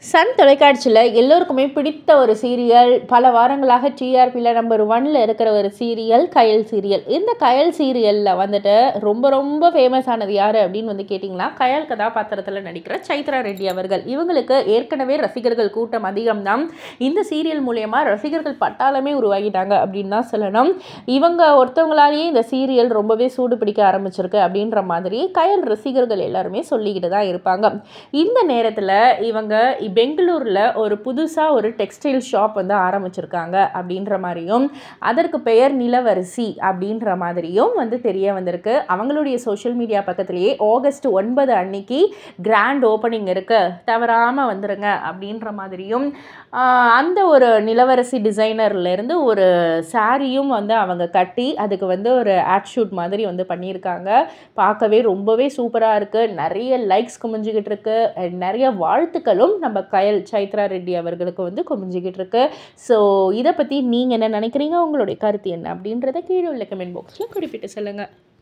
Sun தொலைக்காட்சியில எல்லோருக்குமே பிடித்த ஒரு சீரியல், பல வாரங்களாக டிஆர்பில நம்பர் 1ல இருக்கிற ஒரு சீரியல் கயல் சீரியல். இந்த கயல் சீரியல்ல வந்துட்டு ரொம்ப ரொம்ப ஃபேமஸ் ஆனது யாரு அப்படின்னு வந்து கேட்டிங்கன்னா, கயல் கதாபாத்திரத்தில நடிக்கிற சைத்ரா ரெட்டி அவர்கள். இவங்களுக்கு ஏற்கனவே ரசிகர்கள் கூட்டம் அதிகம் தான். இந்த சீரியல் மூலியமா ரசிகர்கள் பட்டாளமே உருவாகிட்டாங்க அப்படின்னு தான் சொல்லணும். இவங்க ஒருத்தவங்களாலேயே இந்த சீரியல் ரொம்பவே சூடு பிடிக்க ஆரம்பிச்சிருக்கு அப்படின்ற மாதிரி கயல் ரசிகர்கள் எல்லாருமே சொல்லிக்கிட்டு தான் இருப்பாங்க. இந்த நேரத்தில் இவங்க பெங்களூரில் ஒரு புதுசாக ஒரு டெக்ஸ்டைல் ஷாப் வந்து ஆரம்பிச்சிருக்காங்க அப்படின்ற மாதிரியும், அதற்கு பெயர் நிலவரிசி அப்படின்ற மாதிரியும் வந்து தெரிய வந்திருக்கு. அவங்களுடைய சோஷியல் மீடியா பக்கத்திலேயே ஆகஸ்ட் 9 அன்னைக்கு கிராண்ட் ஓப்பனிங் இருக்கு, தவறாமல் வந்துருங்க அப்படின்ற மாதிரியும், அந்த ஒரு நிலவரசி டிசைனர்லேருந்து ஒரு சாரியும் வந்து அவங்க கட்டி அதுக்கு வந்து ஒரு ஆட் ஷூட் மாதிரி வந்து பண்ணியிருக்காங்க. பார்க்கவே ரொம்பவே சூப்பராக இருக்குது. நிறைய லைக்ஸ் குமிஞ்சிக்கிட்டு இருக்கு, நிறைய வாழ்த்துக்களும் நம்ம கயல் சைத்ரா ரெட்டி அவர்களுக்கு வந்து குமிஞ்சிக்கிட்டு இருக்கு. ஸோ இதை பற்றி நீங்கள் என்ன நினைக்கிறீங்க, உங்களுடைய கருத்து என்ன அப்படின்றத கீழே உள்ள கமெண்ட் பாக்ஸில் குறிப்பிட்டு சொல்லுங்கள்.